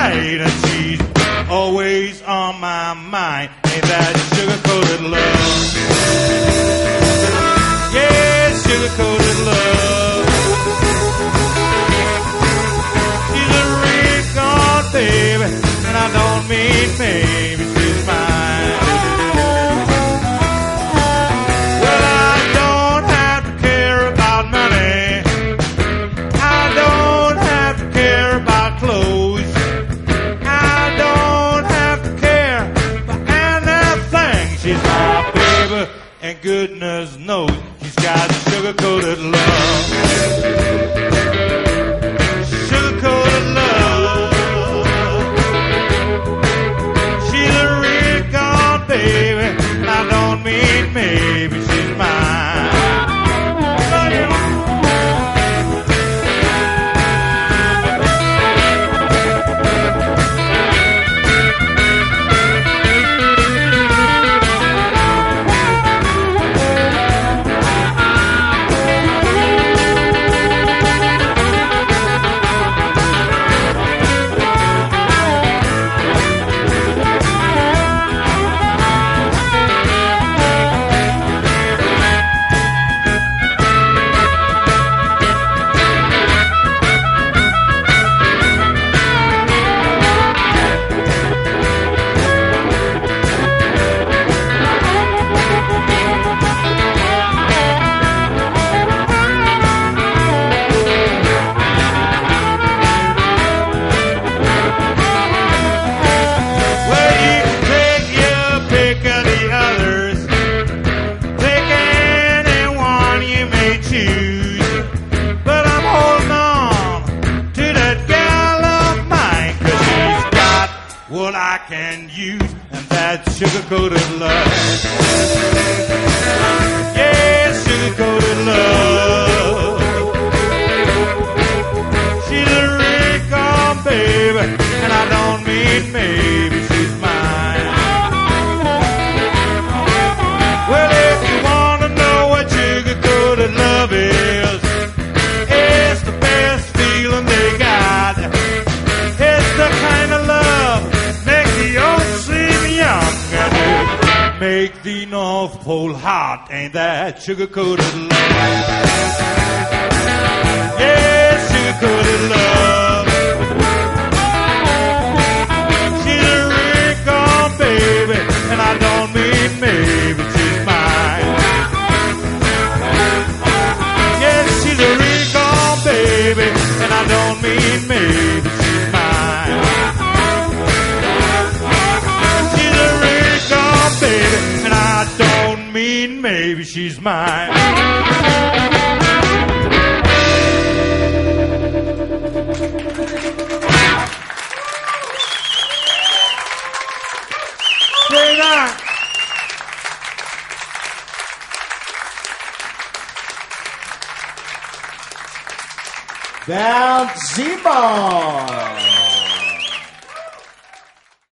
night, and she's always on my mind. Ain't that sugar-coated love? Yeah, sugar-coated love. She's a recon baby, and I don't mean maybe she's mine. Well, I don't have to care about money. I don't have to care about clothes. I don't have to care for anything. She's my baby, and goodness knows she's got sugar-coated love. Sugar-coated love. She's a recon baby, and I don't mean maybe she's mine. Sugar-coated love. Yeah, sugar-coated love. She's a recon baby, and I don't mean maybe she's mine. Well, if you want to know what sugar-coated love is, it's the best feeling they got. It's the kind of love makes the old seem young. Make the North Pole hot, ain't that sugar-coated love? Yeah, sugar-coated love. She's a recon baby, and I don't mean maybe she's mine. Yeah, she's a recon baby, and I don't mean maybe she's mine. She's a recon baby, and I don't mean maybe she's mine. Stay night. Bound Z-Ball.